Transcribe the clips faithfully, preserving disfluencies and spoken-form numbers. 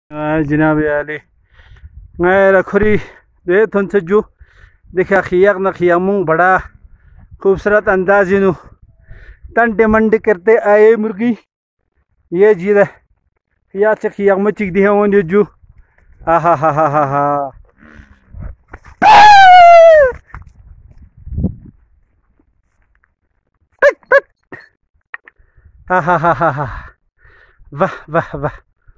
जनाब आली रखोरी दे थन सज्जू देखा खियाक न खियामू बड़ा खूबसूरत अंदाज नु टंडे मंड करते आए मुर्गी ये जीद है खिया च खियाक में चिक दी है वो जू हा हा हा हा हा हा हा हा हा हा हा वाह वाह वाह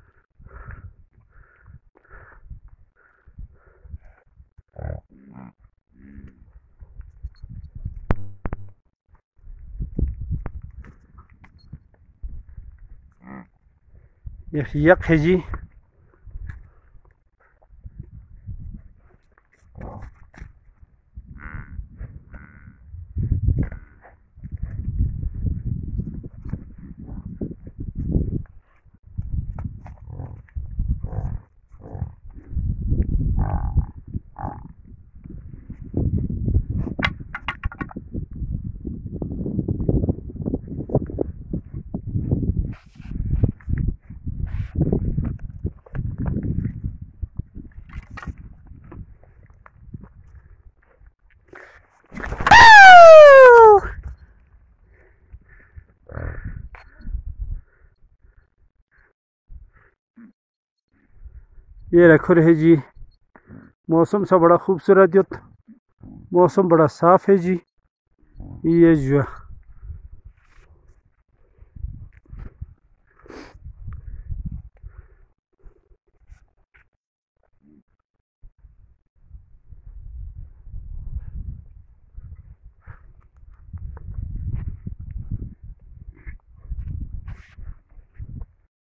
ये यक है जी। ये रखो रहे जी मौसम सा बड़ा खूबसूरत, मौसम बड़ा साफ है जी। ये जो